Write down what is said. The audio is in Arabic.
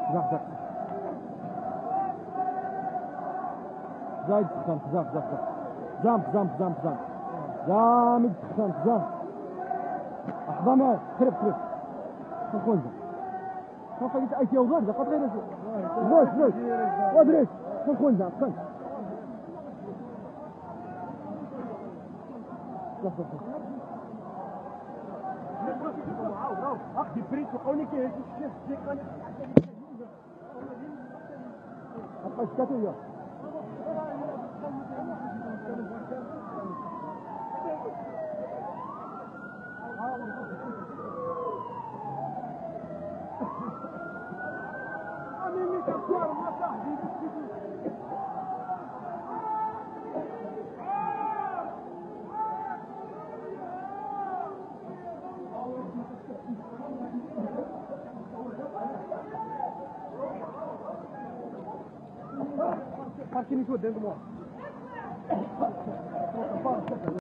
زق زايد تسخن زق زامب جامد تسخن زامب احضنه خرب شنو خليت اي وغير ده قطعي بوش وادريس شنو ده خن اخدي بريت وقولي كيف القشكتية Parking Soutterain Al Hoceima.